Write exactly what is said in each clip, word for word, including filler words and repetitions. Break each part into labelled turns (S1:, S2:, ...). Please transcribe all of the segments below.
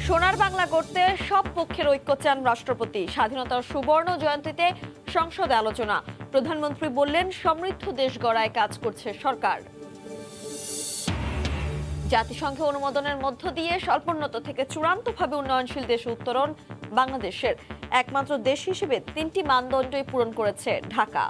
S1: সোনার বাংলা গড়তে সব পক্ষের ঐক্য চান রাষ্ট্রপতি। স্বাধীনতার সুবর্ণ জয়ন্তীতে সংসদে আলোচনা। প্রধানমন্ত্রী বললেন, সমৃদ্ধ দেশ গড়ায় কাজ করছে সরকার। জাতিসংঘে অনুমোদনের মধ্য দিয়ে স্বল্পোন্নত থেকে চূড়ান্তভাবে উন্নয়নশীল দেশে উত্তরণ বাংলাদেশের। একমাত্র দেশ হিসেবে তিনটি মানদণ্ডই পূরণ করেছে ঢাকা।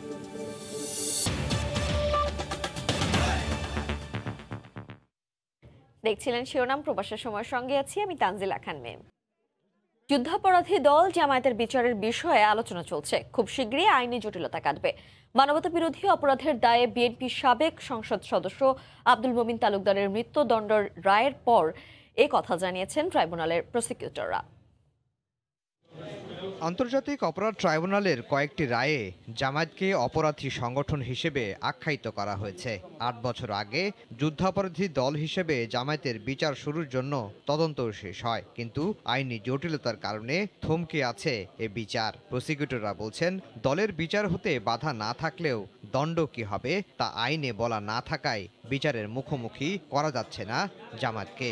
S1: দেখছিলেন শিরোনাম। প্রবাসের সময়ের সঙ্গে আছি আমি তানজিলা খান মেম। যুদ্ধাপরাধী দল জামায়াতের বিচারের বিষয়ে আলোচনা চলছে। খুব শীঘ্রই আইনি জটিলতা কাটবে। মানবতা বিরোধী অপরাধের দায়ে বিএনপির সাবেক সংসদ সদস্য আব্দুল মোমিন তালুকদারের মৃত্যুদণ্ড রায়ের পর এ কথা জানিয়েছেন ট্রাইব্যুনালের প্রসিকিউটররা।
S2: আন্তর্জাতিক অপরাধ ট্রাইব্যুনালের কয়েকটি রায়ে জামায়াতকে অপরাধী সংগঠন হিসেবে আখ্যায়িত করা হয়েছে। আট বছর আগে যুদ্ধাপরাধী দল হিসেবে জামায়াতের বিচার শুরুর জন্য তদন্ত শেষ হয়, কিন্তু আইনি জটিলতার কারণে থমকে আছে এ বিচার। প্রসিকিউটররা বলছেন, দলের বিচার হতে বাধা না থাকলেও দণ্ড কি হবে তা আইনে বলা না থাকায় বিচারের মুখোমুখি করা যাচ্ছে না জামায়াতকে।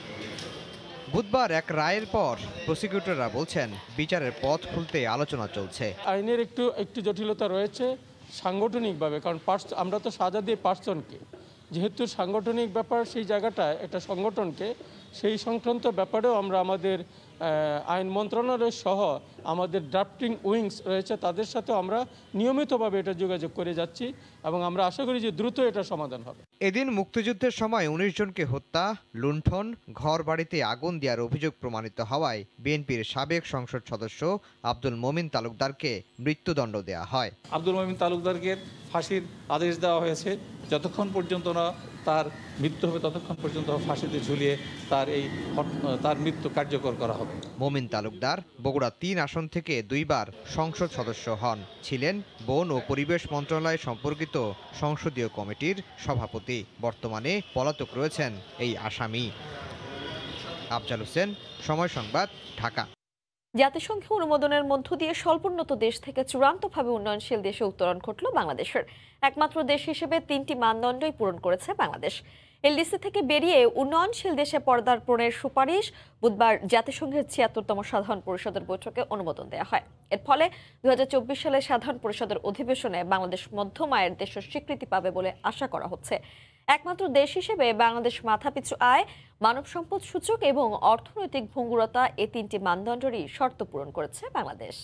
S2: বুধবার এক রায়ের পর প্রসিকিউটররা বলছেন, বিচারের পথ খুলতে আলোচনা চলছে।
S3: আইনের একটু একটু জটিলতা রয়েছে সাংগঠনিকভাবে, কারণ আমরা তো সাজা দিই পার্সনকে, যেহেতু সাংগঠনিক ব্যাপার সেই জায়গাটায় একটা সংগঠনকে, সেই সংক্রান্ত ব্যাপারেও আমরা আমাদের আইন মন্ত্রণালয় সহ আমাদের ড্রাফটিং উইংস রয়েছে, তাদের সাথে আমরা নিয়মিতভাবে এটা যোগাযোগ করে যাচ্ছি এবং আমরা আশা করি যে দ্রুত এটা সমাধান হবে।
S2: এদিন মুক্তিযুদ্ধের সময় উনিশ জনকে হত্যা, লুণ্ঠন, ঘর বাড়িতে আগুন দেওয়ার অভিযোগ প্রমাণিত হওয়ায় বিএনপির সাবেক সংসদ সদস্য আব্দুল মোমিন তালুকদারকে মৃত্যুদণ্ড দেওয়া হয়।
S4: আব্দুল মোমিন তালুকদারকে ফাঁসির আদেশ দেওয়া হয়েছে। যতক্ষণ পর্যন্ত না তার মৃত্যু হবে ততক্ষণ পর্যন্ত ফাঁসিতে ঝুলিয়ে তার এই তার মৃত্যু কার্যকর করা হবে।
S2: মোমিন তালুকদার বগুড়া তিন আসন থেকে দুইবার সংসদ সদস্য হন, ছিলেন বন ও পরিবেশ মন্ত্রণালয় সম্পর্কিত সংসদীয় কমিটির সভাপতি। বর্তমানে পলাতক রয়েছেন এই আসামি। আফজাল হোসেন, সময় সংবাদ, ঢাকা।
S1: জাতিসংঘে অনুমোদনের মধ্য দিয়ে স্বল্পোন্নত দেশ থেকে চূড়ান্তভাবে উন্নয়নশীল দেশে উত্তরণ ঘটল বাংলাদেশের। একমাত্র দেশ হিসেবে তিনটি মানদণ্ডই পূরণ করেছে বাংলাদেশ। এলডিসি থেকে বেরিয়ে উন্নয়নশীল দেশে পদার্পণের সুপারিশ বুধবার জাতিসংঘের ছিয়াত্তরতম সাধারণ পরিষদের বৈঠকে অনুমোদন দেওয়া হয়। এর ফলে দুই হাজার চব্বিশ সালের সাধারণ পরিষদের অধিবেশনে বাংলাদেশ মধ্যম আয়ের দেশের স্বীকৃতি পাবে বলে আশা করা হচ্ছে। একমাত্র দেশ হিসেবে বাংলাদেশ মাথাপিছু আয়, মানব সম্পদ সূচক এবং অর্থনৈতিক ভঙ্গুরতা এই তিনটি মানদণ্ডেরই শর্ত পূরণ করেছে বাংলাদেশ।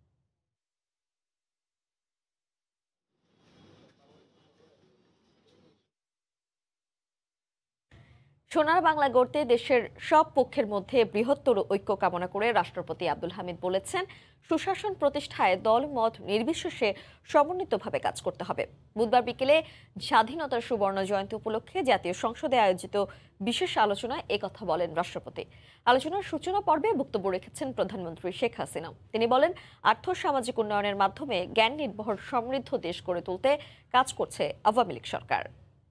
S1: সোনার বাংলা গড়তে দেশের সব পক্ষের মধ্যে বৃহত্তর ঐক্য কামনা করে রাষ্ট্রপতি আব্দুল হামিদ বলেছেন, সুশাসন প্রতিষ্ঠায় দল মত নির্বিশেষে সমন্বিতভাবে কাজ করতে হবে। বুধবার বিকেলে স্বাধীনতার সুবর্ণ জয়ন্তী উপলক্ষে জাতীয় সংসদে আয়োজিত বিশেষ আলোচনায় একথা বলেন রাষ্ট্রপতি। আলোচনার সূচনা পর্বে বক্তব্য রেখেছেন প্রধানমন্ত্রী শেখ হাসিনা। তিনি বলেন, আর্থ সামাজিক উন্নয়নের মাধ্যমে জ্ঞান নির্ভর সমৃদ্ধ দেশ গড়ে তুলতে কাজ করছে আওয়ামী লীগ সরকার।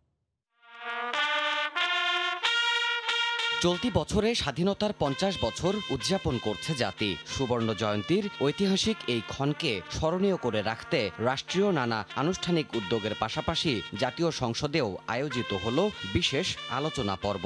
S5: চলতি বছরে স্বাধীনতার পঞ্চাশ বছর উদযাপন করছে জাতি। সুবর্ণ জয়ন্তীর ঐতিহাসিক এই ক্ষণকে স্মরণীয় করে রাখতে রাষ্ট্রীয় নানা আনুষ্ঠানিক উদ্যোগের পাশাপাশি জাতীয় সংসদেও আয়োজিত হলো বিশেষ আলোচনা পর্ব।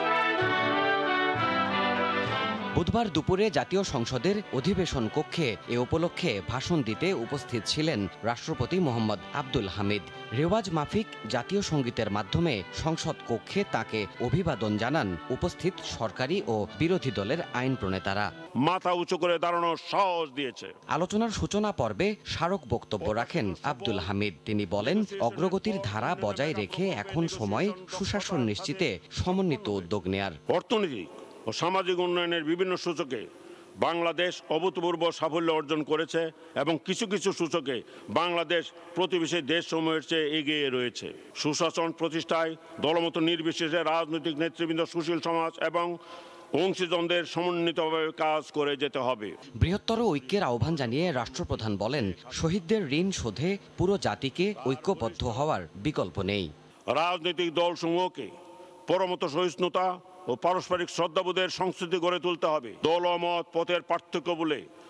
S5: বুধবার দুপুরে জাতীয় সংসদের অধিবেশন কক্ষে এ উপলক্ষে ভাষণ দিতে উপস্থিত ছিলেন রাষ্ট্রপতি মোহাম্মদ আব্দুল হামিদ। রেওয়াজ মাফিক জাতীয় সঙ্গীতের মাধ্যমে সংসদ কক্ষে তাকে অভিবাদন জানান উপস্থিত সরকারি ও বিরোধী দলের আইন প্রণেতারা।
S6: মাথা উঁচু করে দাঁড়ানোর সাহস দিয়েছে।
S5: আলোচনার সূচনা পর্বে স্মারক বক্তব্য রাখেন আব্দুল হামিদ। তিনি বলেন, অগ্রগতির ধারা বজায় রেখে এখন সময় সুশাসন নিশ্চিতে সমন্বিত উদ্যোগ নেয়ার।
S6: অর্থনীতি ও সামাজিক উন্নয়নের বিভিন্ন সূচকে বাংলাদেশ অভূতপূর্ব সাফল্য অর্জন করেছে এবং কিছু কিছু সূচকে বাংলাদেশ প্রতিবেশী দেশসমূহের চেয়ে এগিয়ে রয়েছে। সুশাসন প্রতিষ্ঠায় দলমত নির্বিশেষে রাজনৈতিক নেতৃবৃন্দ, সুশীল সমাজ এবং অংশীজনদের সমন্বিতভাবে কাজ করে যেতে হবে।
S5: বৃহত্তর ঐক্যের আহ্বান জানিয়ে রাষ্ট্রপ্রধান বলেন, শহীদদের ঋণ শোধে পুরো জাতিকে ঐক্যবদ্ধ হওয়ার বিকল্প নেই।
S6: রাজনৈতিক দলসমূহকে পরমত সহিষ্ণুতা ও পারস্পরিক শ্রদ্ধাবোধের সংস্কৃতি গড়ে তুলতে হবে। দল ও মত পথের পার্থক্য বলে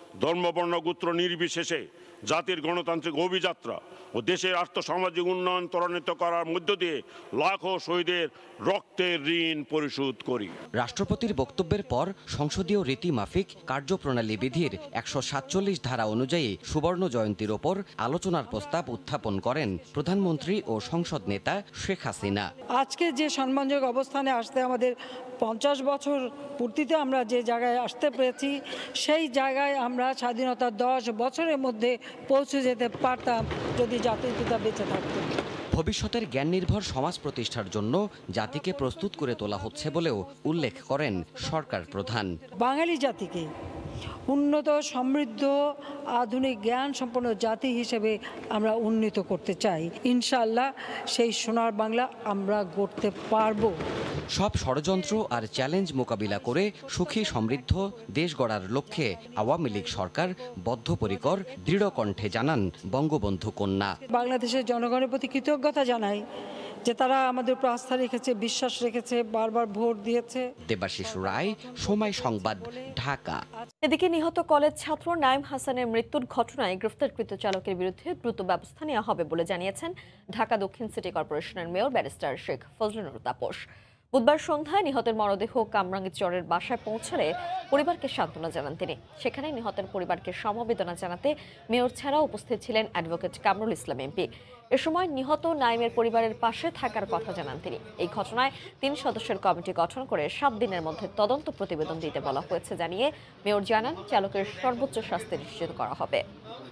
S6: ধর্ম বর্ণ গোত্র নির্বিশেষে জাতির গণতান্ত্রিক অভিযাত্রা ও দেশের আর্থসামাজিক উন্নয়ন ত্বরান্বিত করার মধ্য দিয়ে লাখো শহীদের রক্তের ঋণ পরিশোধ করি।
S5: রাষ্ট্রপতির বক্তব্যের পর সংসদীয় রীতি মাফিক কার্যপ্রণালী বিধির একশো সাতচল্লিশ ধারা অনুযায়ী সুবর্ণ জয়ন্তীর ওপর আলোচনার প্রস্তাব উত্থাপন করেন প্রধানমন্ত্রী ও সংসদ নেতা শেখ হাসিনা।
S7: আজকে যে সম্মানজনক অবস্থানে আসতে আমাদের পঞ্চাশ বছর পূর্তিতে আমরা যে জায়গায় আসতে পেরেছি, সেই জায়গায় আমরা স্বাধীনতার দশ বছরের মধ্যে পৌঁছে যেতে পারতাম যদি জাতির পিতা বেঁচে থাকতেন।
S5: ভবিষ্যতের জ্ঞান নির্ভর সমাজ প্রতিষ্ঠার জন্য জাতিকে প্রস্তুত করে তোলা হচ্ছে বলেও উল্লেখ করেন সরকার প্রধান।
S7: বাঙালি জাতিকে উন্নত, সমৃদ্ধ, আধুনিক জ্ঞান সম্পন্ন জাতি হিসেবে আমরা উন্নীত করতে চাই। ইনশাআল্লাহ সেই সোনার বাংলা আমরা গড়তে পারবো।
S5: সব ষড়যন্ত্র আর চ্যালেঞ্জ মোকাবিলা করে সুখী সমৃদ্ধ দেশ গড়ার লক্ষ্যে আওয়ামী লীগ সরকার বদ্ধপরিকর, দৃঢ় কণ্ঠে জানান বঙ্গবন্ধু কন্যা।
S7: বাংলাদেশের জনগণের প্রতি কৃতজ্ঞতা জানাই যে তারা আমাদের উপর আস্থা রেখেছে, বিশ্বাস রেখেছে, বারবার ভোট দিয়েছে।
S5: দেবাশিস রায়, সময় সংবাদ, ঢাকা।
S1: এদিকে নিহত কলেজ ছাত্র নাইম হাসানের মৃত্যুর ঘটনায় গ্রেফতারকৃত চালকের বিরুদ্ধে দ্রুত ব্যবস্থা নেওয়া হবে বলে জানিয়েছেন ঢাকা দক্ষিণ সিটি কর্পোরেশনের মেয়র ব্যারিস্টার শেখ ফজলুর তাপস। বুধবার সন্ধ্যায় নিহতের মরদেহ কামরাঙ্গীরচরের বাসায় পৌঁছালে পরিবারকে সান্ত্বনা জানান তিনি। সেখানে নিহতের পরিবারকে সমবেদনা জানাতে মেয়র ছাড়াও উপস্থিত ছিলেন অ্যাডভোকেট কামরুল ইসলাম এমপি। এ সময় নিহত নাইমের পরিবারের পাশে থাকার কথা জানান তিনি। এই ঘটনায় তিন সদস্যের কমিটি গঠন করে সাত দিনের মধ্যে তদন্ত প্রতিবেদন দিতে বলা হয়েছে জানিয়ে মেয়র জানান চালকের সর্বোচ্চ শাস্তি নিশ্চিত করা হবে।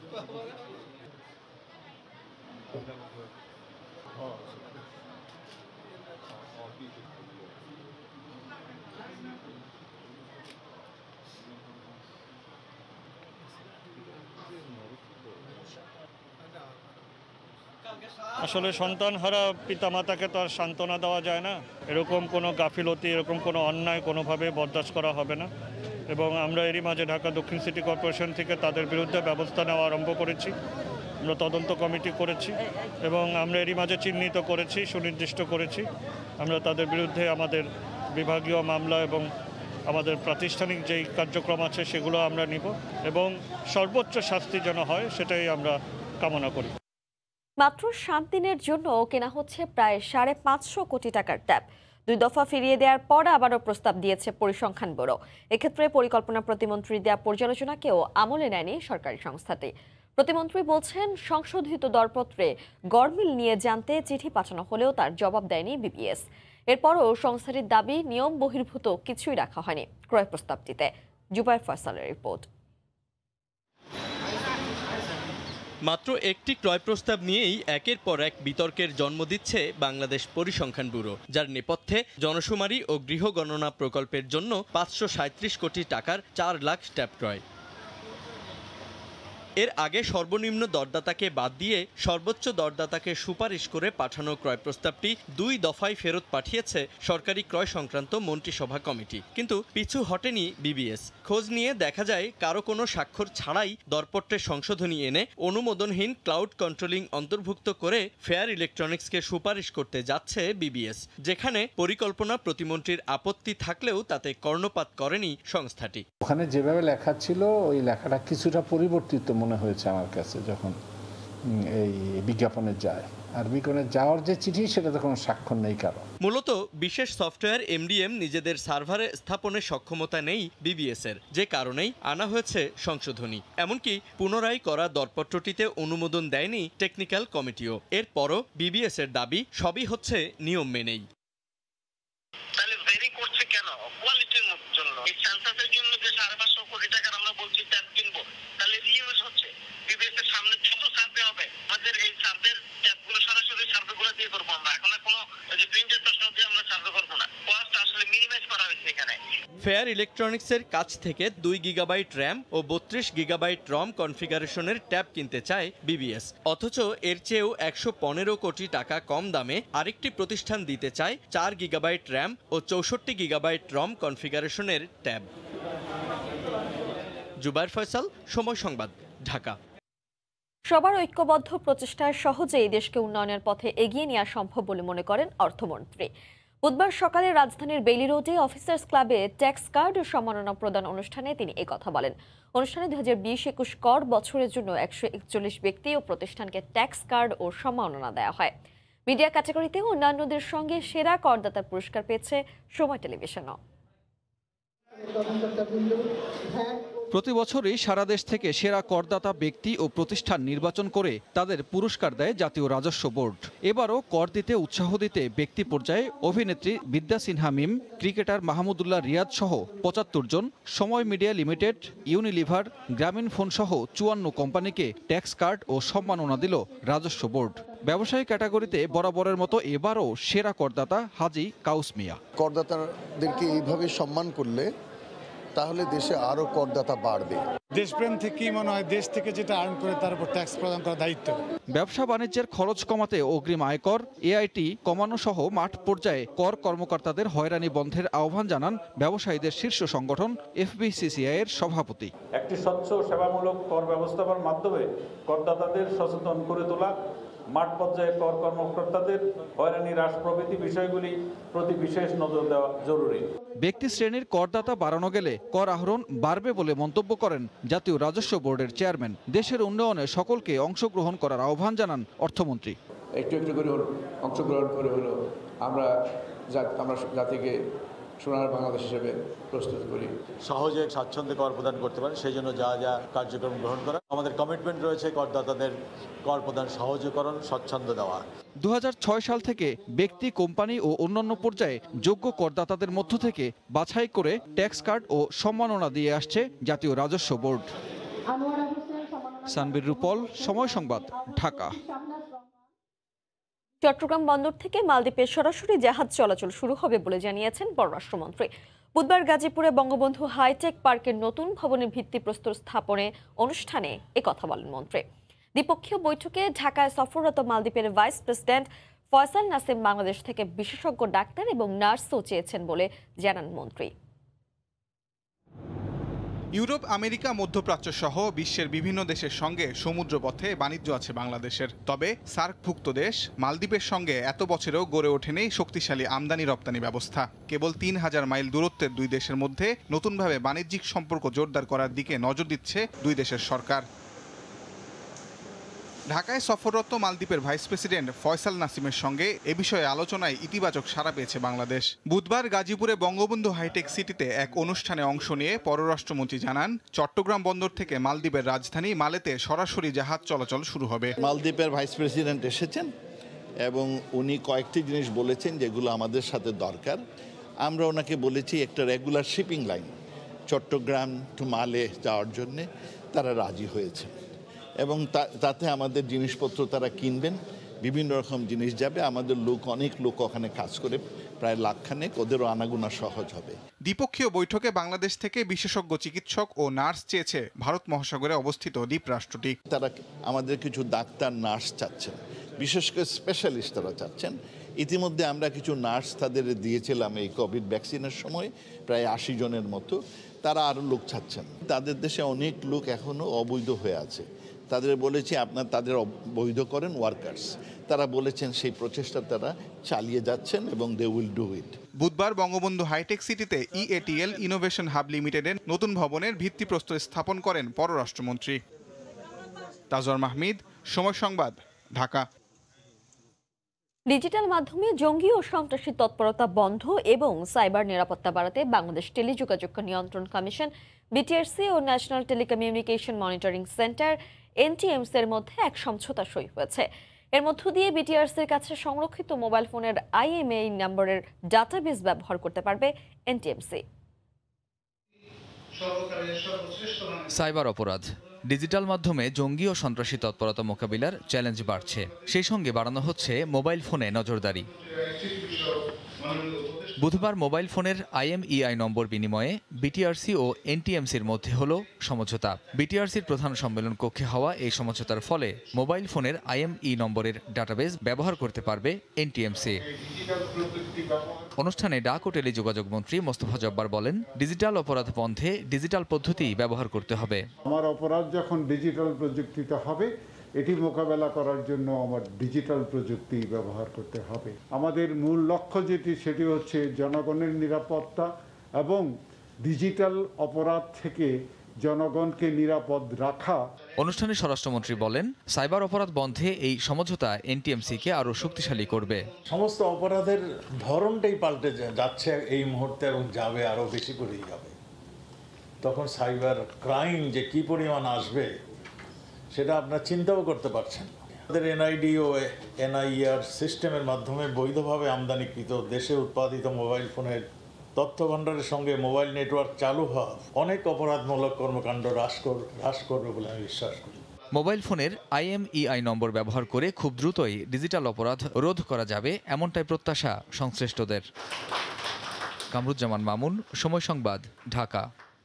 S8: আসলে সন্তানহারা পিতামাতাকে তো আর সান্ত্বনা দেওয়া যায় না। এরকম কোনো গাফিলতি, এরকম কোনো অন্যায় কোনোভাবে বরদাস্ত করা হবে না এবং আমরা এরই মাঝে ঢাকা দক্ষিণ সিটি কর্পোরেশন থেকে তাদের বিরুদ্ধে ব্যবস্থা নেওয়া আরম্ভ করেছি। আমরা তদন্ত কমিটি করেছি এবং আমরা এরই মাঝে চিহ্নিত করেছি, সুনির্দিষ্ট করেছি আমরা তাদের বিরুদ্ধে আমাদের বিভাগীয় মামলা এবং আমাদের প্রাতিষ্ঠানিক যেই কার্যক্রম আছে সেগুলো আমরা নিব এবং সর্বোচ্চ শাস্তি যেন হয় সেটাই আমরা কামনা করি।
S1: মাত্র সাত দিনের জন্য কেনা হচ্ছে প্রায় সাড়ে পাঁচশো কোটি টাকার ট্যাব। দুই দফা ফিরিয়ে দেওয়ার পর আবারও প্রস্তাব দিয়েছে পরিসংখ্যান ব্যুরো। এক্ষেত্রে পরিকল্পনা প্রতিমন্ত্রী দেওয়া পর্যালোচনাকেও আমলে নেয়নি সরকারি সংস্থাটি। প্রতিমন্ত্রী বলছেন, সংশোধিত দরপত্রে গড়মিল নিয়ে জানতে চিঠি পাঠানো হলেও তার জবাব দেয়নি বিবিএস। এরপরও সংস্থাটির দাবি, নিয়ম বহির্ভূত কিছুই রাখা হয়নি ক্রয় প্রস্তাবটিতে। জুবায়ের ফয়সালের রিপোর্ট।
S9: মাত্র একটি ক্রয় প্রস্তাব নিয়েই একের পর এক বিতর্কের জন্ম দিচ্ছে বাংলাদেশ পরিসংখ্যান ব্যুরো, যার নেপথ্যে জনশুমারি ও গৃহ গণনা প্রকল্পের জন্য পাঁচশো সাঁত্রিশ কোটি টাকার চার লাখ ট্যাব ক্রয়। এর আগে সর্বনিম্ন দরদাতাকে বাদ দিয়ে সর্বোচ্চ দরদাতাকে সুপারিশ করে পাঠানো ক্রয় প্রস্তাবটি দুই দফায় ফেরত পাঠিয়েছে সরকারি ক্রয় সংক্রান্ত মন্ত্রিসভা কমিটি, কিন্তু পিছু হটেনি বিবিএস। খোঁজ নিয়ে দেখা যায় কারো কোনো স্বাক্ষর ছাড়াই দরপত্রে সংশোধনী এনে অনুমোদনহীন ক্লাউড কন্ট্রোলিং অন্তর্ভুক্ত করে ফেয়ার ইলেকট্রনিক্সকে সুপারিশ করতে যাচ্ছে বিবিএস, যেখানে পরিকল্পনা প্রতিমন্ত্রীর আপত্তি থাকলেও তাতে কর্ণপাত করেনি সংস্থাটি।
S10: ওখানে যেভাবে লেখা ছিল ওই লেখাটা কিছুটা পরিবর্তিত মনে হয়েছে আমার কাছে যখন এই বিজ্ঞাপনে যায়, আর বিজ্ঞাপনে যাওয়ার যে চিঠি সেটাতে কোনো স্বাক্ষর নেই কারো।
S9: মূলত বিশেষ সফটওয়্যার এমডিএম নিজেদের সার্ভারে স্থাপনের সক্ষমতা নেই বিবিএস এর, যে কারণেই আনা হয়েছে সংশোধনী। এমনকি পুনরায় করা দরপত্রটিতে অনুমোদন দেয়নি টেকনিক্যাল কমিটিও। এরপরও বিবিএস এর দাবি সবই হচ্ছে নিয়ম মেনেই।
S11: তাহলে দেরি করছে কেন? কোয়ালিটির জন্য। এই সেন্সাসের জন্য যে সাড়ে পাঁচশো কোটি টাকার আমরা বলছি ট্যাব কিনবো, তাহলে রিইউজ হচ্ছে। বিবিএস এর সামনে ছোট সার্ভে হবে, আমাদের এই সার্ভের ট্যাবগুলো সরাসরি সার্ভেগুলো দিয়ে করবো আমরা। এখন কোনো যে প্রিন্টেড প্রশ্ন দিয়ে আমরা সার্ভে করবো না, কস্ট আসলে মিনিমাইজ করা হয়েছে এখানে।
S9: ফেয়ার ইলেকট্রনিক্সের কাছ থেকে দুই গিগাবাইট র্যাম ও বত্রিশ গিগাবাইট রম কনফিগারেশনের ট্যাব কিনতে চায় বিবিএস, অথচ এর চেয়েও একশো পনেরো কোটি টাকা কম দামে আরেকটি প্রতিষ্ঠান দিতে চায় চার গিগাবাইট র্যাম ও চৌষট্টি গিগাবাইট রম কনফিগারেশনের ট্যাব। জুবায়ের ফয়সাল, সময় সংবাদ, ঢাকা।
S1: সবার ঐক্যবদ্ধ প্রচেষ্টায় সহজেই দেশকে উন্নয়নের পথে এগিয়ে নেওয়া সম্ভব বলে মনে করেন অর্থমন্ত্রী। বুধবার সকালে রাজধানীর বেইলি রোডে অফিসার্স ক্লাবে ট্যাক্স কার্ড ও সম্মাননা প্রদান অনুষ্ঠানে তিনি এই কথা বলেন। অনুষ্ঠানে দুই হাজার বিশ একুশ কর বছরের জন্য একশো একচল্লিশ ব্যক্তি ও প্রতিষ্ঠানকে ট্যাক্স কার্ড ও সম্মাননা দেওয়া হয়। মিডিয়া ক্যাটাগরিতে অন্যান্যদের সঙ্গে সেরা করদাতার পুরস্কার পেয়েছে সময় টেলিভিশনও।
S12: প্রতি বছরই সারা দেশ থেকে সেরা করদাতা ব্যক্তি ও প্রতিষ্ঠান নির্বাচন করে তাদের পুরস্কার দেয় জাতীয় রাজস্ব বোর্ড। এবারও কর দিতে উৎসাহ দিতে ব্যক্তি পর্যায়ে অভিনেত্রী বিদ্যা সিনহা মিম, ক্রিকেটার মাহমুদুল্লাহ রিয়াদ সহ পঁচাত্তর জন, Somoy media limited, Unilever, Grameenphone সহ চুয়ান্ন কোম্পানিকে ট্যাক্স কার্ড ও সম্মাননা দিল রাজস্ব বোর্ড। ব্যবসায়ী ক্যাটাগরিতে বরাবরের মতো এবারও সেরা করদাতা হাজী কাউস মিয়া।
S13: করদাতাদেরকে এইভাবে সম্মান করলে তাহলে দেশে আরো করদাতা বাড়বে।
S14: দেশপ্রেম থেকেই মনে হয় দেশ থেকে যেটা আর্ন করে তার উপর ট্যাক্স প্রদান করার দায়িত্ব।
S12: ব্যবসা বাণিজ্যের খরচ কমাতে অগ্রিম আয়কর, এআইটি কমানো সহ মাঠ পর্যায়ে কর কর্মকর্তাদের হয়রানি বন্ধের আহ্বান জানান ব্যবসায়ীদের শীর্ষ সংগঠন এফবিসিসিআই এর সভাপতি।
S15: একটি স্বচ্ছ সেবামূলক কর ব্যবস্থার মাধ্যমে করদাতাদের সচেতন করে তোলা, মাঠ পর্যায়ে কর কর্মকর্তাদের হয়রানি হ্রাস প্রভৃতি বিষয়গুলি প্রতি বিশেষ নজর দেওয়া জরুরি।
S12: ব্যক্তি শ্রেণীর করদাতা বাড়ানো গেলে কর আহরণ বাড়বে বলে মন্তব্য করেন জাতীয় রাজস্ব বোর্ডের চেয়ারম্যান। দেশের উন্নয়নে সকলকে অংশগ্রহণ করার আহ্বান জানান অর্থমন্ত্রী।
S16: একটু একটু করে অংশগ্রহণ করে হলো আমরা আমরা জাতিকে সোনার বাংলাদেশ হিসেবে প্রস্তুত করি।
S17: সহজে স্বাচ্ছন্দ্যে কর প্রদান করতে পারে সেই জন্য যা যা কার্যক্রম গ্রহণ করা। আমাদের কমিটমেন্ট রয়েছে করদাতাদের কর প্রদান সহজীকরণ, স্বচ্ছন্দ দেওয়া।
S12: দু হাজার ছয় সাল থেকে ব্যক্তি, কোম্পানি ও অন্যান্য পর্যায়ে যোগ্য করদাতাদের মধ্য থেকে বাছাই করে ট্যাক্স কার্ড ও সম্মাননা দিয়ে আসছে জাতীয় রাজস্ব বোর্ড। সানবীর রূপল, সময় সংবাদ, ঢাকা।
S1: চট্টগ্রাম বন্দর থেকে মালদ্বীপের সরাসরি জাহাজ চলাচল শুরু হবে বলে জানিয়েছেন পররাষ্ট্রমন্ত্রী। বুধবার গাজীপুরে বঙ্গবন্ধু হাইটেক পার্কের নতুন ভবনের ভিত্তিপ্রস্তর স্থাপনে অনুষ্ঠানে একথা বলেন মন্ত্রী। দ্বিপক্ষীয় বৈঠকে ঢাকায় সফররত মালদ্বীপের ভাইস প্রেসিডেন্ট ফয়সাল নাসিম বাংলাদেশ থেকে বিশেষজ্ঞ ডাক্তার এবং নার্সও চেয়েছেন বলে জানান মন্ত্রী।
S18: ইউরোপ, আমেরিকা, মধ্যপ্রাচ্য সহ বিশ্বের বিভিন্ন দেশের সঙ্গে সমুদ্রপথে বাণিজ্য আছে বাংলাদেশের। তবে সার্কভুক্ত দেশ মালদ্বীপের সঙ্গে এত বছরেও গড়ে ওঠেনি শক্তিশালী আমদানি রপ্তানি ব্যবস্থা। কেবল তিন হাজার মাইল দূরত্বের দুই দেশের মধ্যে নতুনভাবে বাণিজ্যিক সম্পর্ক জোরদার করার দিকে নজর দিচ্ছে দুই দেশের সরকার। ঢাকায় সফররত মালদ্বীপের ভাইস প্রেসিডেন্ট ফয়সাল নাসিমের সঙ্গে এ বিষয়ে আলোচনায় ইতিবাচক সাড়া পেয়েছে বাংলাদেশ। বুধবার গাজীপুরে বঙ্গবন্ধু হাইটেক সিটিতে এক অনুষ্ঠানে অংশ নিয়ে পররাষ্ট্রমন্ত্রী জানান, চট্টগ্রাম বন্দর থেকে মালদ্বীপের রাজধানী মালেতে সরাসরি জাহাজ চলাচল শুরু হবে।
S13: মালদ্বীপের ভাইস প্রেসিডেন্ট এসেছেন এবং উনি কয়েকটি জিনিস বলেছেন যেগুলো আমাদের সাথে দরকার। আমরা ওনাকে বলেছি একটা regular shipping line Chittagong to Male যাওয়ার জন্যে তারা রাজি হয়েছে এবং তাতে আমাদের জিনিসপত্র তারা কিনবেন, বিভিন্ন রকম জিনিস যাবে। আমাদের লোক, অনেক লোক ওখানে কাজ করে, প্রায় লাখখানেক, ওদেরও আনাগোনা সহজ হবে।
S18: দ্বিপক্ষীয় বৈঠকে বাংলাদেশ থেকে বিশেষজ্ঞ চিকিৎসক ও নার্স চেয়েছে ভারত মহাসাগরে অবস্থিত দ্বীপ রাষ্ট্রটি।
S13: তারা আমাদের কিছু ডাক্তার, নার্স চাচ্ছেন, বিশেষ করে স্পেশালিস্ট তারা চাচ্ছেন। ইতিমধ্যে আমরা কিছু নার্স তাদের দিয়েছিলাম এই কোভিড ভ্যাকসিনের সময়, প্রায় আশি জনের মতো। তারা আরও লোক চাচ্ছেন। তাদের দেশে অনেক লোক এখনও অবৈধ হয়ে আছে, তাদের বলেছি আপনার তাদের বৈধ করেন ওয়ার্কার্স। তারা বলেছেন সেই প্রচেষ্টা তারা চালিয়ে যাচ্ছেন এবং দে উইল ডু ইট।
S18: বুধবার বঙ্গবন্ধু হাইটেক সিটিতে ইএটিএল ইনোভেশন হাব লিমিটেডের নতুন ভবনের ভিত্তিপ্রস্তর স্থাপন করেন পররাষ্ট্রমন্ত্রী। তাজওয়ার মাহমিদ, সময় সংবাদ, ঢাকা।
S1: ডিজিটাল মাধ্যমে জঙ্গি ও সন্ত্রাসী তৎপরতা বন্ধ এবং সাইবার নিরাপত্তা বাড়াতে বাংলাদেশ টেলিযোগাযোগ নিয়ন্ত্রণ কমিশন, বিটিআরসি ও national telecommunication monitoring centre NTMC এর মধ্যে এক সমঝোতা সই হয়েছে। এর মধ্য দিয়ে বিটিআরসির কাছে সংরক্ষিত মোবাইল ফোনের আইএমইআই নম্বরের ডাটাবেস ব্যবহার করতে পারবে এনটিএমসি।
S19: সাইবার অপরাধ, ডিজিটাল মাধ্যমে জঙ্গি ও সন্ত্রাসী তৎপরতা মোকাবিলার চ্যালেঞ্জ বাড়ছে। সেই সঙ্গে বাড়ানো হচ্ছে মোবাইল ফোনে নজরদারি। বুধবার মোবাইল ফোনের আইএমইআই নম্বর বিনিময়ে বিটিআরসি ও এনটিএমসির মধ্যে হল সমঝোতা। বিটিআরসির প্রধান সম্মেলন কক্ষে হওয়া এই সমঝোতার ফলে মোবাইল ফোনের আইএমই নম্বরের ডাটাবেস ব্যবহার করতে পারবে এনটিএমসি। অনুষ্ঠানে ডাক ও টেলিযোগাযোগ মন্ত্রী মোস্তফা জব্বার বলেন, ডিজিটাল অপরাধ বন্ধে ডিজিটাল পদ্ধতি ব্যবহার করতে হবে।
S20: আমার অপরাধ যখন ডিজিটাল প্রযুক্তিতে হবে,
S14: এটি মোকাবেলা করার জন্য আমার ডিজিটাল প্রযুক্তি ব্যবহার করতে হবে। আমাদের মূল লক্ষ্য যেটি সেটি হচ্ছে জনগণের নিরাপত্তা এবং ডিজিটাল অপরাধ থেকে জনগণকে নিরাপদ রাখা।
S19: অনুষ্ঠানে স্বরাষ্ট্রমন্ত্রী বলেন, সাইবার অপরাধ বন্ধে এই সমঝোতা এনটিএমসিকে আরও শক্তিশালী করবে।
S20: সমস্ত অপরাধের ধরনটাই পাল্টে যাচ্ছে এই মুহূর্তে এবং যাবে আরও বেশি করেই যাবে। তখন সাইবার ক্রাইম যে কি পরিমাণ আসবে সেটা আপনার চিন্তাও করতে পারছেন। আমাদের এনআইডি ও এনআইআর সিস্টেমের মাধ্যমে বৈধভাবে আমদানিকৃত দেশে উৎপাদিত মোবাইল ফোনের তথ্য ভাণ্ডারের সঙ্গে মোবাইল নেটওয়ার্ক চালু হওয়া অনেক অপরাধমূলক কর্মকাণ্ড হ্রাস হ্রাস করবে বলে আমি বিশ্বাস করি।
S19: মোবাইল ফোনের আইএমইআই নম্বর ব্যবহার করে খুব দ্রুতই ডিজিটাল অপরাধ রোধ করা যাবে, এমনটাই প্রত্যাশা সংশ্লিষ্টদের। কামরুজ্জামান মামুন, সময় সংবাদ, ঢাকা।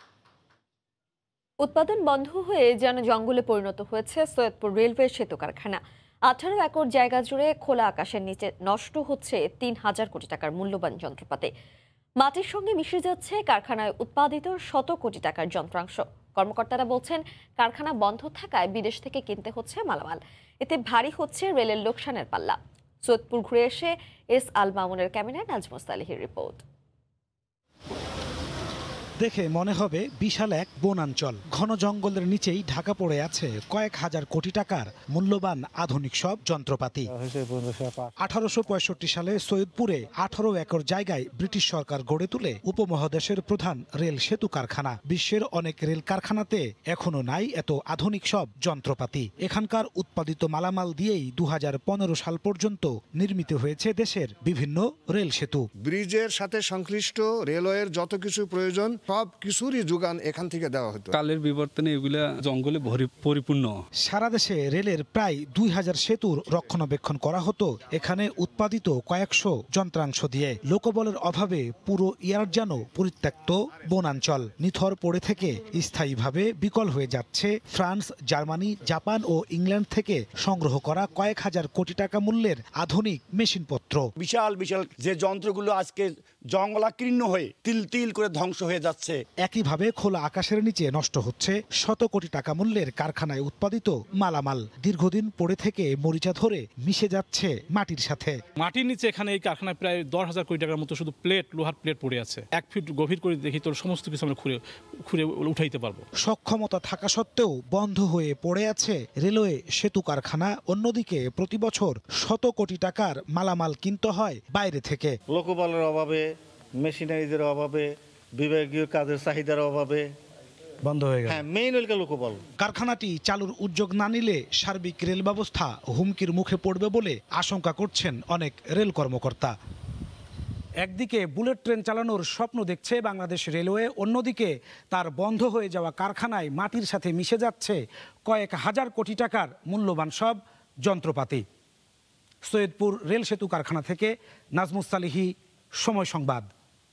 S1: উৎপাদন বন্ধ হয়ে যেন জঙ্গলে পরিণত হয়েছে সৈয়দপুর রেলওয়ে সেতু কারখানা। আঠারো একর জায়গা জুড়ে খোলা আকাশের নিচে নষ্ট হচ্ছে তিন হাজার কোটি টাকার মূল্যবান যন্ত্রপাতি। মাটির সঙ্গে মিশে যাচ্ছে কারখানায় উৎপাদিত শত কোটি টাকার যন্ত্রাংশ। কর্মকর্তারা বলছেন, কারখানা বন্ধ থাকায় বিদেশ থেকে কিনতে হচ্ছে মালামাল। এতে ভারী হচ্ছে রেলের লোকসানের পাল্লা। সৈয়দপুর ঘুরে এসে এস আল মামুনের ক্যাবিনেট নাজমুস আলীর রিপোর্ট।
S21: দেখে মনে হবে বিশাল এক বনাঞ্চল। ঘন জঙ্গলের নিচেই ঢাকা পড়ে আছে কয়েক হাজার কোটি টাকার মূল্যবান আধুনিক সব যন্ত্রপাতি। আঠারোশো পঁয়ষট্টি সালে সৈয়দপুরে আঠারো একর জায়গায় ব্রিটিশ সরকার গড়ে তুলে উপমহাদেশের প্রধান রেল সেতু কারখানা। বিশ্বের অনেক রেল কারখানাতে এখনো নাই এত আধুনিক সব যন্ত্রপাতি। এখানকার উৎপাদিত মালামাল দিয়েই দু হাজার পনেরো সাল পর্যন্ত নির্মিত হয়েছে দেশের বিভিন্ন রেল সেতু।
S22: ব্রিজের সাথে সংশ্লিষ্ট রেলওয়ের যত কিছু প্রয়োজন সব কিছুরই যোগান এখান থেকে দেওয়া হতো।
S23: কালের বিবর্তনে এগুলা জঙ্গলে পরিপূর্ণ।
S21: সারা দেশে রেলের প্রায় দুই হাজার সেতুর রক্ষণাবেক্ষণ করা হতো এখানে উৎপাদিত কয়েকশো যন্ত্রাংশ দিয়ে। লোকবলের অভাবে পুরো ইয়ার্ড যেন পরিত্যক্ত বনাঞ্চল। নিথর পড়ে থেকে স্থায়ীভাবে বিকল হয়ে যাচ্ছে ফ্রান্স, জার্মানি, জাপান ও ইংল্যান্ড থেকে সংগ্রহ করা কয়েক হাজার কোটি টাকা মূল্যের আধুনিক মেশিনপত্র।
S24: বিশাল বিশাল যে যন্ত্রগুলো আজকে জঙ্গলাকীর্ণ হয়ে তিল তিল করে ধ্বংস হয়ে যাচ্ছে।
S21: একইভাবে খোলা আকাশের নিচে নষ্ট হচ্ছে শত কোটি টাকা মূল্যের কারখানায় উৎপাদিত মালামাল। দীর্ঘদিন পড়ে থেকে মরিচা ধরে মিশে যাচ্ছে মাটির সাথে।
S23: মাটির নিচে এখানে এই কারখানায় প্রায় দশ হাজার কোটি টাকার মতো শুধু প্লেট, লোহার প্লেট পড়ে আছে। এক ফিট গভীর করে দেখি তোর সমস্ত কিছু আমরা খুঁড়ে খুঁড়ে উঠাইতে পারবো।
S21: সক্ষমতা থাকা সত্ত্বেও বন্ধ হয়ে পড়ে আছে রেলওয়ে সেতু কারখানা। অন্যদিকে প্রতি বছর শত কোটি টাকার মালামাল কিনতে হয় বাইরে থেকে।
S24: লোকবলের অভাবে, মেশিনারিজের অভাবে, বিভাগীয় কাজের চাহিদার অভাবে
S21: বন্ধ হয়ে গেল।
S24: হ্যাঁ, মেইন হল লোকবল।
S21: কারখানাটি চালুর উদ্যোগ না নিলে সার্বিক রেল ব্যবস্থা হুমকির মুখে পড়বে বলে আশঙ্কা করছেন অনেক রেল কর্মকর্তা। একদিকে বুলেট ট্রেন চালানোর স্বপ্ন দেখছে বাংলাদেশ রেলওয়ে, অন্যদিকে তার বন্ধ হয়ে যাওয়া কারখানায় মাটির সাথে মিশে যাচ্ছে কয়েক হাজার কোটি টাকার মূল্যবান সব যন্ত্রপাতি। সৈয়দপুর রেল সেতু কারখানা থেকে নাজমুস আলীহি, সময় সংবাদ।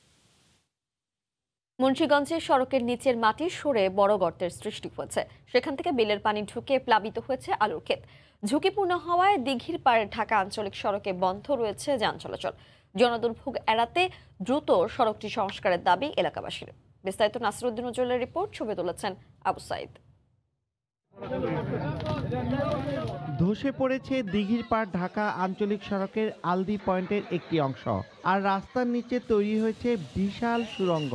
S1: মুন্সিগঞ্জে সড়কের নিচের মাটি সরে বড় গর্তের সৃষ্টি হয়েছে। সেখান থেকে বিলের পানি ঢুকে প্লাবিত হয়েছে আলুর ক্ষেত। ঝুঁকিপূর্ণ হওয়ায় দিঘির পাড়ে ঢাকা আঞ্চলিক সড়কে বন্ধ রয়েছে যান চলাচল। জনদুর্ভোগ এড়াতে দ্রুত সড়কটি সংস্কারের দাবি এলাকাবাসীর। বিস্তারিত নাসিরউদ্দিন উজ্জ্বলের রিপোর্ট, ছবি তুলেছেন আবু সাইদ।
S25: ধসে পড়েছে দিঘির পাড় ঢাকা আঞ্চলিক সড়কের আলদি পয়েন্টের একটি অংশ, আর রাস্তার নিচে তৈরি হয়েছে বিশাল সুড়ঙ্গ।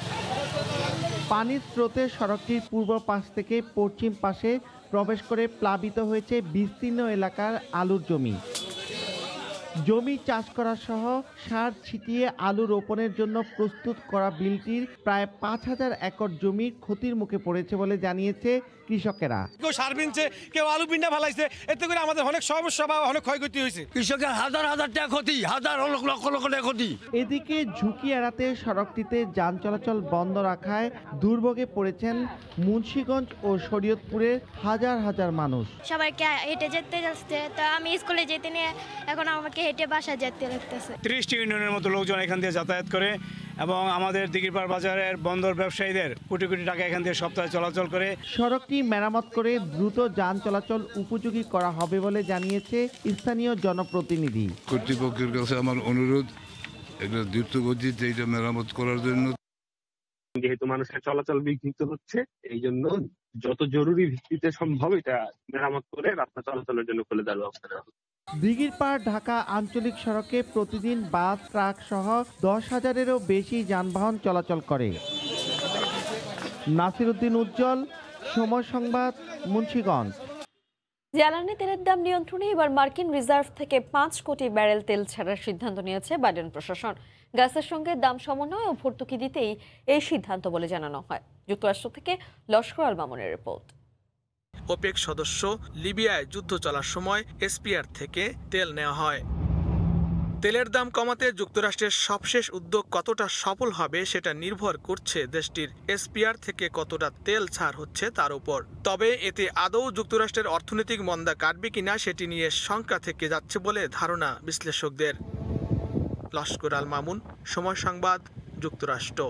S25: পানির স্রোতে সড়কটির পূর্ব পাশ থেকে পশ্চিম পাশে প্রবেশ করে প্লাবিত হয়েছে বিস্তীর্ণ এলাকার আলুর জমি। জমি চাষ করা সহ সার ছিটিয়ে আলু রোপণের জন্য প্রস্তুত করা বিলটির প্রায় পাঁচ হাজার একর জমি ক্ষতির মুখে পড়েছে বলে জানিয়েছে কৃষকেরা।
S26: কেউ সার বিনছে, কেউ আলু বিন্ডা ফেলাইছে, এতে করে আমাদের অনেক সমস্যা বা অনেক ক্ষয়ক্ষতি হয়েছে। কৃষকের হাজার হাজার টাকা ক্ষতি, হাজার লক্ষ লক্ষ টাকা ক্ষতি।
S25: এদিকে ঝুঁকি এড়াতে সড়কটিতে যান চলাচল বন্ধ রাখায় দুর্ভোগে পড়েছেন মুন্সিগঞ্জ ও শরীয়তপুরের হাজার হাজার মানুষ।
S27: সবাইকে হেঁটে যেতে যাচ্ছে, তো আমি স্কুলে যেতে নিয়ে এখন আমাকে হেঁটে বাসা যেতে লাগতেছে।
S26: ত্রিশটি ইউনিয়নের মতো লোকজন এখান দিয়ে যাতায়াত করে এবং আমাদের দিঘিরপাড় বাজারের বন্দর ব্যবসায়ীদের কোটি কোটি টাকা এখান দিয়ে সপ্তাহে চলাচল করে।
S25: সড়কটি মেরামত করে দ্রুত যান চলাচল উপযোগী করা হবে বলে জানিয়েছে স্থানীয় জনপ্রতিনিধি।
S28: কর্তৃপক্ষের কাছে আমার অনুরোধ, এটা দ্রুত গতিতে এটা মেরামত করার জন্য।
S2: যেহেতু মানুষের চলাচল বিঘ্নিত হচ্ছে, এই জন্য যত জরুরি ভিত্তিতে সম্ভব এটা মেরামত করে রাস্তা চলাচলের জন্য খুলে দেওয়ার ব্যবস্থা নেওয়া হবে।
S25: দিঘিরপাড় ঢাকা আঞ্চলিক সড়কে প্রতিদিন বাস, ট্রাক সহ দশ হাজারেরও বেশি যানবাহন চলাচল করে। নাসিরউদ্দিন উজ্জ্বল, সময় সংবাদ, মুন্সিগঞ্জ।
S1: জ্বালানি তেলের দাম নিয়ন্ত্রণে এবার মার্কিন রিজার্ভ থেকে পাঁচ কোটি ব্যারেল তেল ছাড়ার সিদ্ধান্ত নিয়েছে বাইডেন প্রশাসন। গ্যাসের সঙ্গে দাম সমন্বয় ও ভর্তুকি দিতেই এই সিদ্ধান্ত বলে জানানো হয়। যুক্তরাষ্ট্র থেকে লস্কর আল মামুনের রিপোর্ট।
S3: ওপেক সদস্য লিবিয়ায় যুদ্ধ চলার সময় এসপিআর থেকে তেল নেওয়া হয়। তেলের দাম কমাতে যুক্তরাষ্ট্রের সবশেষ উদ্যোগ কতটা সফল হবে সেটা নির্ভর করছে দেশটির এসপিআর থেকে কতটা তেল ছাড় হচ্ছে তার উপর। তবে এতে আদৌ যুক্তরাষ্ট্রের অর্থনৈতিক মন্দা কাটবে কিনা সেটি নিয়ে শঙ্কা থেকে যাচ্ছে বলে ধারণা বিশ্লেষকদের। লস্কর আল মামুন, সময় সংবাদ, যুক্তরাষ্ট্র।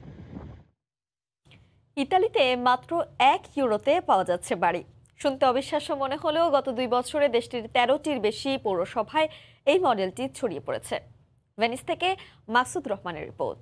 S1: ইতালিতে মাত্র এক ইউরোতে পাওয়া যাচ্ছে বাড়ি। শুনতে অবিশ্বাস্য মনে হলেও গত দুই বছরে দেশটির তেরোটির বেশি পৌরসভায় এই মডেলটি ছড়িয়ে পড়েছে। ভেনিস থেকে মাসুদ রহমানের রিপোর্ট।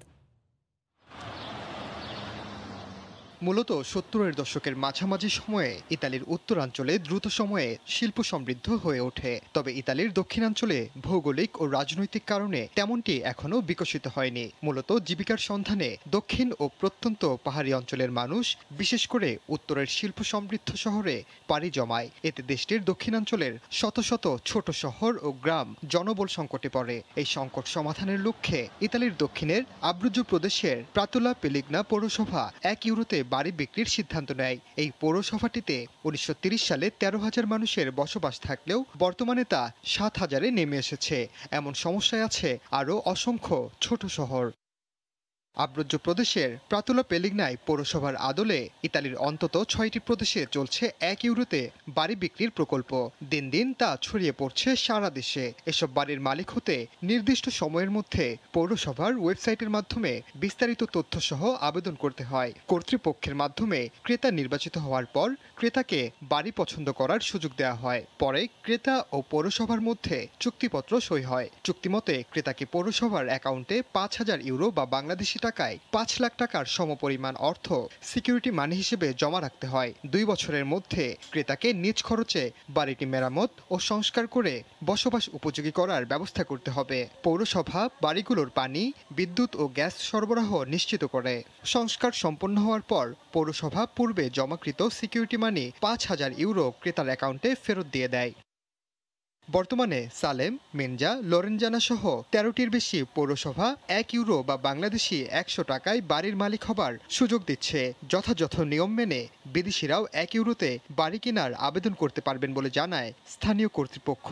S4: মূলত সত্তরের দশকের মাঝামাঝি সময়ে ইতালির উত্তরাঞ্চলে দ্রুত সময়ে শিল্প সমৃদ্ধ হয়ে ওঠে। তবে ইতালির দক্ষিণাঞ্চলে ভৌগোলিক ও রাজনৈতিক কারণে তেমনটি এখনও বিকশিত হয়নি। মূলত জীবিকার সন্ধানে দক্ষিণ ও প্রত্যন্ত পাহাড়ি অঞ্চলের মানুষ বিশেষ করে উত্তরের শিল্প সমৃদ্ধ শহরে পাড়ি জমায়। এতে দেশটির দক্ষিণাঞ্চলের শত শত ছোট শহর ও গ্রাম জনবল সংকটে পড়ে। এই সংকট সমাধানের লক্ষ্যে ইতালির দক্ষিণের আব্রুজো প্রদেশের প্রাতুলা পেলিগনা পৌরসভা এক ইউরোতে বাড়ি বিক্রির সিদ্ধান্ত নেয়। এই পৌরসভাটিতে উনিশশো তিরিশ সালে তেরো হাজার মানুষের বসবাস থাকলেও বর্তমানে তা সাত হাজারে নেমে এসেছে। এমন সমস্যায় আছে আরও অসংখ্য ছোট শহর। আব্রুজো প্রদেশের প্রাতুলা পেলিগনায় পৌরসভার আদলে ইতালির অন্তত ছয়টি প্রদেশে চলছে এক ইউরোতে বাড়ি বিক্রির প্রকল্প। দিন দিন তা ছড়িয়ে পড়ছে সারা দেশে। এসব বাড়ির মালিক হতে নির্দিষ্ট সময়ের মধ্যে পৌরসভার ওয়েবসাইটের মাধ্যমে বিস্তারিত তথ্য সহ আবেদন করতে হয়। কর্তৃপক্ষের মাধ্যমে ক্রেতা নির্বাচিত হওয়ার পর ক্রেতাকে বাড়ি পছন্দ করার সুযোগ দেওয়া হয়। পরে ক্রেতা ও পৌরসভার মধ্যে চুক্তিপত্র সই হয়। চুক্তিমতে ক্রেতাকে পৌরসভার অ্যাকাউন্টে পাঁচ হাজার ইউরো বা বাংলাদেশি টাকায় পাঁচ লাখ টাকার সমপরিমাণ অর্থ সিকিউরিটি মানি হিসেবে জমা রাখতে হয়। দুই বছরের মধ্যে ক্রেতাকে নিজ খরচে বাড়িটি মেরামত ও সংস্কার করে বসবাস উপযোগী করার ব্যবস্থা করতে হবে। পৌরসভা বাড়িগুলোর পানি, বিদ্যুৎ ও গ্যাস সরবরাহ নিশ্চিত করে। সংস্কার সম্পন্ন হওয়ার পর পৌরসভা পূর্বে জমাকৃত সিকিউরিটি মানি পাঁচ হাজার ইউরো ক্রেতার অ্যাকাউন্টে ফেরত দিয়ে দেয়। বর্তমানে সালেম, মেনজা, লরেনজানা সহ তেরোটির বেশি পৌরসভা এক ইউরো বা বাংলাদেশি একশো টাকায় বাড়ির মালিক হবার সুযোগ দিচ্ছে। যথাযথ নিয়ম মেনে বিদেশিরাও এক ইউরোতে বাড়ি কেনার আবেদন করতে পারবেন বলে জানায় স্থানীয় কর্তৃপক্ষ।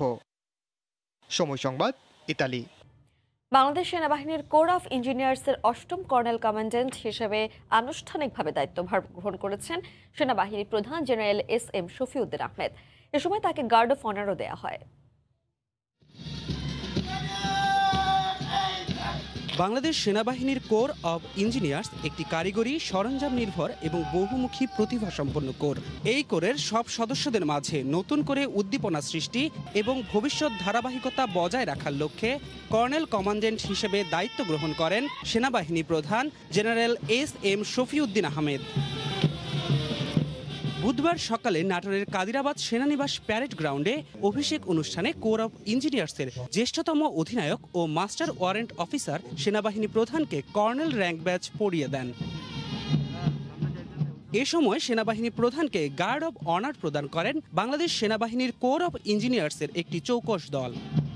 S4: সময় সংবাদ, ইতালি।
S1: বাংলাদেশ সেনাবাহিনীর কোর অফ ইঞ্জিনিয়ার্সের অষ্টম কর্নেল কমান্ড্যান্ট হিসেবে আনুষ্ঠানিকভাবে দায়িত্বভার গ্রহণ করেছেন সেনাবাহিনীর প্রধান general S M Shafiuddin Ahmed. এ সময় তাকে গার্ড অফ অনারও দেওয়া হয়।
S5: বাংলাদেশ সেনাবাহিনীর কোর অব ইঞ্জিনিয়ার্স একটি কারিগরি, সরঞ্জাম নির্ভর এবং বহুমুখী প্রতিভা সম্পন্ন কোর। এই কোরের সব সদস্যদের মাঝে নতুন করে উদ্দীপনা সৃষ্টি এবং ভবিষ্যৎ ধারাবাহিকতা বজায় রাখার লক্ষ্যে কর্নেল কমান্ড্যান্ট হিসেবে দায়িত্ব গ্রহণ করেন সেনাবাহিনী প্রধান general S M Shafiuddin Ahmed. বুধবার সকালে নাটোরের কাদিরাবাদ সেনানিবাস প্যারেড গ্রাউন্ডে অভিষেক অনুষ্ঠানে কোর অব ইঞ্জিনিয়ার্সের জ্যেষ্ঠতম অধিনায়ক ও মাস্টার ওয়ারেন্ট অফিসার সেনাবাহিনী প্রধানকে কর্নেল র্যাঙ্ক ব্যাজ পরিয়ে দেন। এ সময় সেনাবাহিনী প্রধানকে গার্ড অব অনার প্রদান করেন বাংলাদেশ সেনাবাহিনীর কোর অব ইঞ্জিনিয়ার্সের একটি চৌকস দল।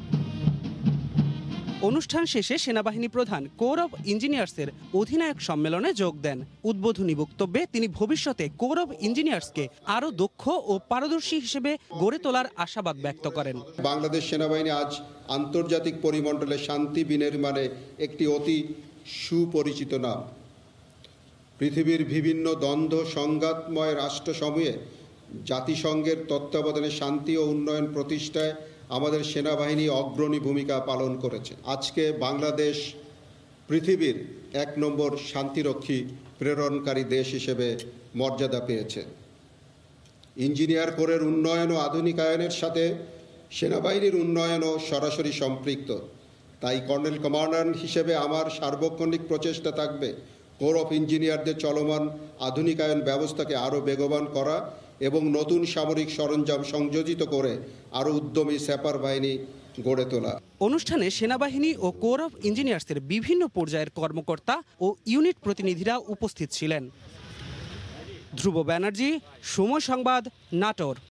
S5: অনুষ্ঠান শেষে সেনাবাহিনী প্রধান কোর অব ইঞ্জিনিয়ার্সের অধিনায়ক সম্মেলনে যোগ দেন। উদ্বোধনী বক্তব্যে তিনি ভবিষ্যতে কোর অব ইঞ্জিনিয়ার্সকে আরও দক্ষ ও পারদর্শী হিসেবে গড়ে তোলার আশাবাদ ব্যক্ত করেন।
S6: বাংলাদেশ সেনাবাহিনী আজ আন্তর্জাতিক পরিমণ্ডলে শান্তি বিনির্মাণে একটি অতি সুপরিচিত নাম। পৃথিবীর বিভিন্ন দ্বন্দ্ব সংঘাতময় রাষ্ট্রসমূহে জাতিসংঘের তত্ত্বাবধানে শান্তি ও উন্নয়ন প্রতিষ্ঠায় আমাদের সেনাবাহিনী অগ্রণী ভূমিকা পালন করেছে। আজকে বাংলাদেশ পৃথিবীর এক নম্বর শান্তিরক্ষী প্রেরণকারী দেশ হিসেবে মর্যাদা পেয়েছে। ইঞ্জিনিয়ার কোরের উন্নয়ন ও আধুনিকায়নের সাথে সেনাবাহিনীর উন্নয়নও সরাসরি সম্পৃক্ত। তাই কর্নেল কমান্ড্যান্ট হিসেবে আমার সার্বক্ষণিক প্রচেষ্টা থাকবে কোর অফ ইঞ্জিনিয়ারদের চলমান আধুনিকায়ন ব্যবস্থাকে আরও বেগবান করা এবং নতুন সামরিক সরঞ্জাম সংযোজিত করে আরও উদ্যমী স্যাপার বাহিনী গড়ে তোলা।
S5: অনুষ্ঠানে সেনাবাহিনী ও কোর অফ ইঞ্জিনিয়ার্সের বিভিন্ন পর্যায়ের কর্মকর্তা ও ইউনিট প্রতিনিধিরা উপস্থিত ছিলেন। ধ্রুব ব্যানার্জি, সময় সংবাদ, নাটোর।